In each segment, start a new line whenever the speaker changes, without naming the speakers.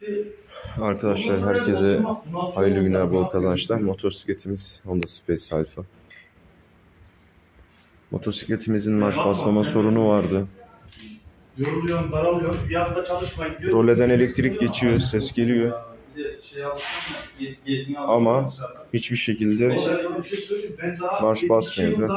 Arkadaşlar herkese hayırlı günler, bol kazançlar. Motosikletimiz Honda Space Alpha. Motosikletimizin marş basmama sorunu vardı.
Yoruluyorum, daralıyorum. Bir hafta çalışmayın diyor.
Roleden elektrik geçiyor, ses geliyor. Ama hiçbir şekilde marş basmıyordu.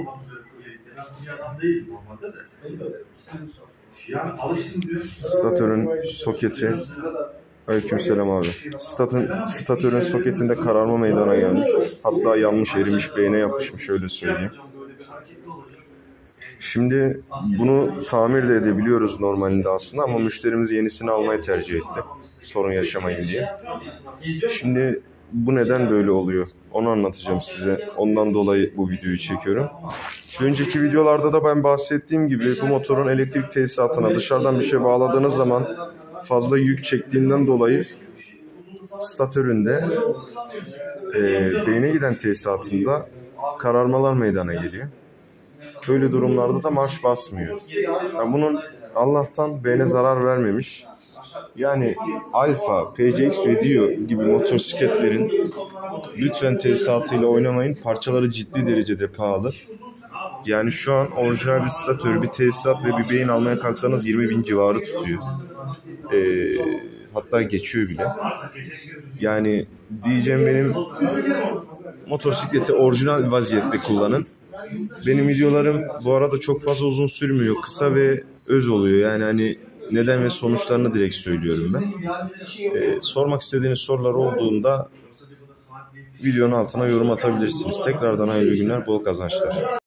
Statörün soketi. Aleykümselam abi. Statörün soketinde kararma meydana gelmiş. Hatta yanmış, erimiş, beyne yapışmış, öyle söyleyeyim. Şimdi bunu tamir de edebiliyoruz normalinde aslında, ama müşterimiz yenisini almayı tercih etti, sorun yaşamayın diye. Şimdi bu neden böyle oluyor onu anlatacağım size. Ondan dolayı bu videoyu çekiyorum. Önceki videolarda da ben bahsettiğim gibi bu motorun elektrik tesisatına dışarıdan bir şey bağladığınız zaman fazla yük çektiğinden dolayı statöründe beyne giden tesisatında kararmalar meydana geliyor. Böyle durumlarda da marş basmıyor. Yani bunun Allah'tan beyne zarar vermemiş. Yani Alfa, PCX ve Dio gibi motosikletlerin lütfen tesisatıyla oynamayın. Parçaları ciddi derecede pahalı. Yani şu an orijinal bir statör, bir tesisat ve bir beyin almaya kalksanız 20.000 civarı tutuyor. Hatta geçiyor bile. Yani diyeceğim, benim motosikleti orijinal vaziyette kullanın. Benim videolarım bu arada çok fazla uzun sürmüyor. Kısa ve öz oluyor. Yani hani neden ve sonuçlarını direkt söylüyorum ben. Sormak istediğiniz sorular olduğunda videonun altına yorum atabilirsiniz. Tekrardan hayırlı günler, bol kazançlar.